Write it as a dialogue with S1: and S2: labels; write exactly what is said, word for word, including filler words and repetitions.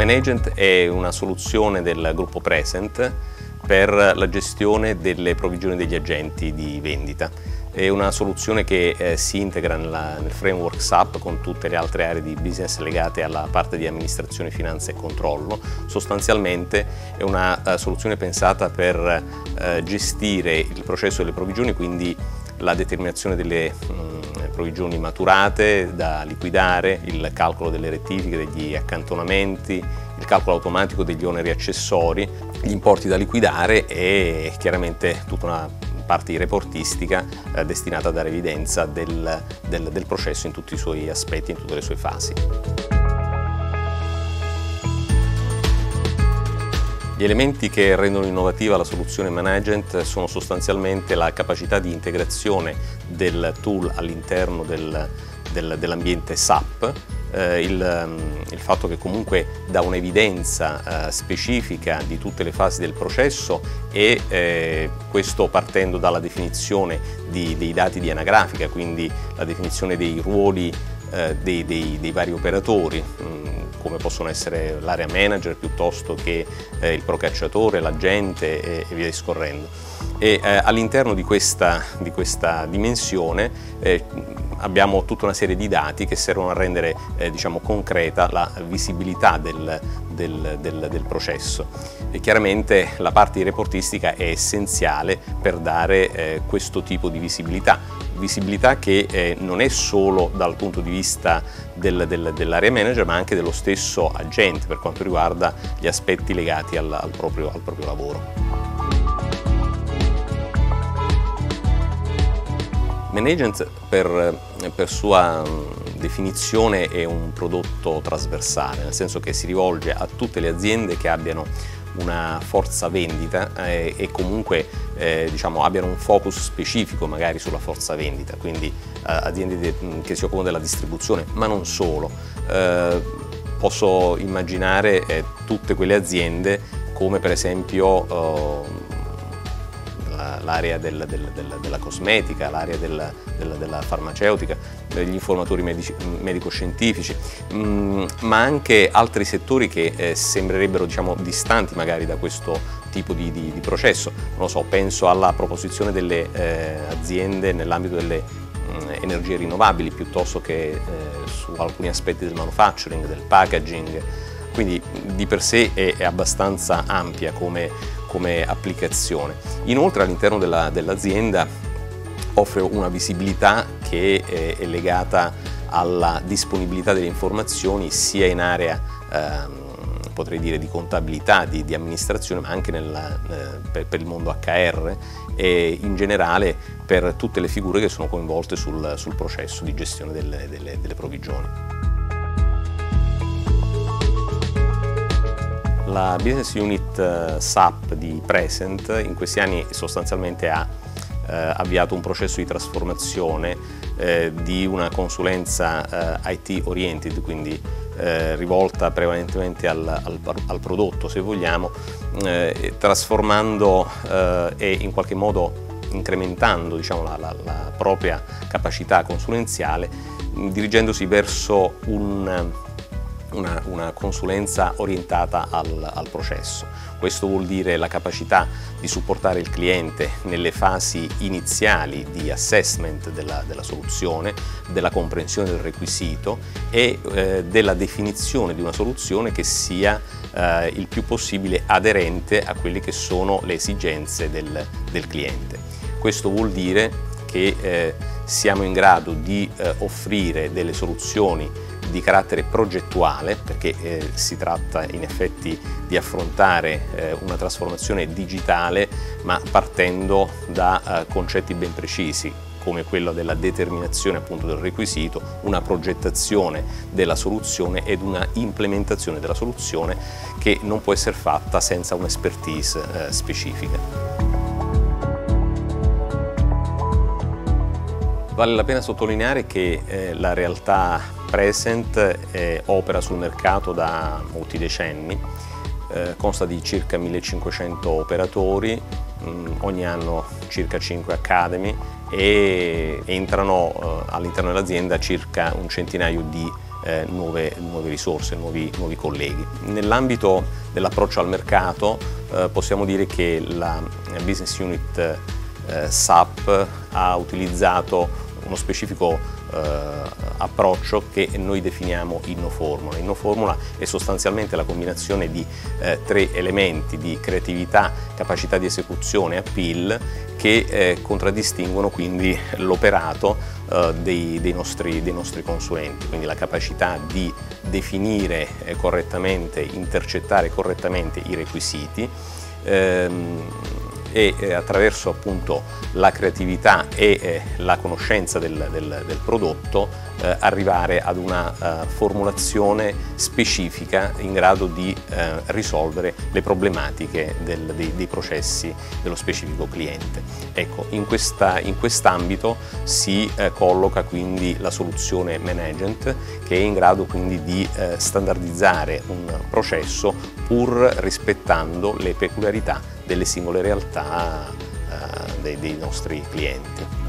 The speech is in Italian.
S1: Managent è una soluzione del gruppo Present per la gestione delle provvigioni degli agenti di vendita. È una soluzione che eh, si integra nella, nel framework S A P con tutte le altre aree di business legate alla parte di amministrazione, finanza e controllo. Sostanzialmente è una uh, soluzione pensata per uh, gestire il processo delle provvigioni, quindi la determinazione delle mh, provvigioni maturate da liquidare, il calcolo delle rettifiche, degli accantonamenti, il calcolo automatico degli oneri accessori, gli importi da liquidare e chiaramente tutta una parte di reportistica eh, destinata a dare evidenza del, del, del processo in tutti i suoi aspetti, in tutte le sue fasi. Gli elementi che rendono innovativa la soluzione Managent sono sostanzialmente la capacità di integrazione del tool all'interno del, del, dell'ambiente S A P, eh, il, il fatto che comunque dà un'evidenza eh, specifica di tutte le fasi del processo e eh, questo partendo dalla definizione di, dei dati di anagrafica, quindi la definizione dei ruoli eh, dei, dei, dei vari operatori, mh, come possono essere l'area manager piuttosto che eh, il procacciatore, l'agente e, e via discorrendo. E eh, all'interno di questa, di questa dimensione eh, abbiamo tutta una serie di dati che servono a rendere eh, diciamo, concreta la visibilità del, del, del, del processo. E chiaramente la parte di reportistica è essenziale per dare eh, questo tipo di visibilità. Visibilità che eh, non è solo dal punto di vista del, del, dell'area manager ma anche dello stesso agente per quanto riguarda gli aspetti legati al, al, proprio, al proprio lavoro. Managent per, per sua definizione è un prodotto trasversale, nel senso che si rivolge a tutte le aziende che abbiano una forza vendita eh, e comunque eh, diciamo, abbiano un focus specifico magari sulla forza vendita, quindi eh, aziende de, che si occupano della distribuzione, ma non solo. Eh, posso immaginare eh, tutte quelle aziende come per esempio eh, l'area del, del, del, della cosmetica, l'area del, del, della farmaceutica, gli informatori medico-scientifici, mh, ma anche altri settori che eh, sembrerebbero diciamo, distanti magari da questo tipo di, di, di processo. Non lo so, penso alla proposizione delle eh, aziende nell'ambito delle mh, energie rinnovabili piuttosto che eh, su alcuni aspetti del manufacturing, del packaging, quindi di per sé è, è abbastanza ampia come come applicazione. Inoltre all'interno dell'azienda offre una visibilità che è, è legata alla disponibilità delle informazioni sia in area ehm, potrei dire di contabilità, di, di amministrazione, ma anche nel, eh, per, per il mondo H R e in generale per tutte le figure che sono coinvolte sul, sul processo di gestione delle, delle, delle provvigioni. La Business Unit S A P di Present in questi anni sostanzialmente ha eh, avviato un processo di trasformazione eh, di una consulenza eh, I T oriented, quindi eh, rivolta prevalentemente al, al, al prodotto se vogliamo, eh, trasformando eh, e in qualche modo incrementando diciamo, la, la, la propria capacità consulenziale, dirigendosi verso un Una, una consulenza orientata al, al processo. Questo vuol dire la capacità di supportare il cliente nelle fasi iniziali di assessment della, della soluzione, della comprensione del requisito e eh, della definizione di una soluzione che sia eh, il più possibile aderente a quelle che sono le esigenze del, del cliente. Questo vuol dire che eh, siamo in grado di eh, offrire delle soluzioni di carattere progettuale, perché eh, si tratta in effetti di affrontare eh, una trasformazione digitale ma partendo da eh, concetti ben precisi come quello della determinazione appunto del requisito, una progettazione della soluzione ed una implementazione della soluzione che non può essere fatta senza un'expertise eh, specifica. Vale la pena sottolineare che eh, la realtà Present eh, opera sul mercato da molti decenni, eh, consta di circa millecinquecento operatori, mh, ogni anno circa cinque academy e entrano eh, all'interno dell'azienda circa un centinaio di eh, nuove, nuove risorse, nuovi, nuovi colleghi. Nell'ambito dell'approccio al mercato eh, possiamo dire che la Business Unit eh, S A P ha utilizzato uno specifico eh, approccio che noi definiamo InnoFormula. InnoFormula è sostanzialmente la combinazione di eh, tre elementi di creatività, capacità di esecuzione e appeal che eh, contraddistinguono quindi l'operato eh, dei, dei, nostri, dei nostri consulenti, quindi la capacità di definire eh, correttamente, intercettare correttamente i requisiti ehm, e eh, attraverso appunto la creatività e eh, la conoscenza del, del, del prodotto eh, arrivare ad una eh, formulazione specifica in grado di eh, risolvere le problematiche del, dei, dei processi dello specifico cliente. Ecco, in, questa, in quest'ambito si eh, colloca quindi la soluzione Managent, che è in grado quindi di eh, standardizzare un processo pur rispettando le peculiarità delle singole realtà eh, dei, dei nostri clienti.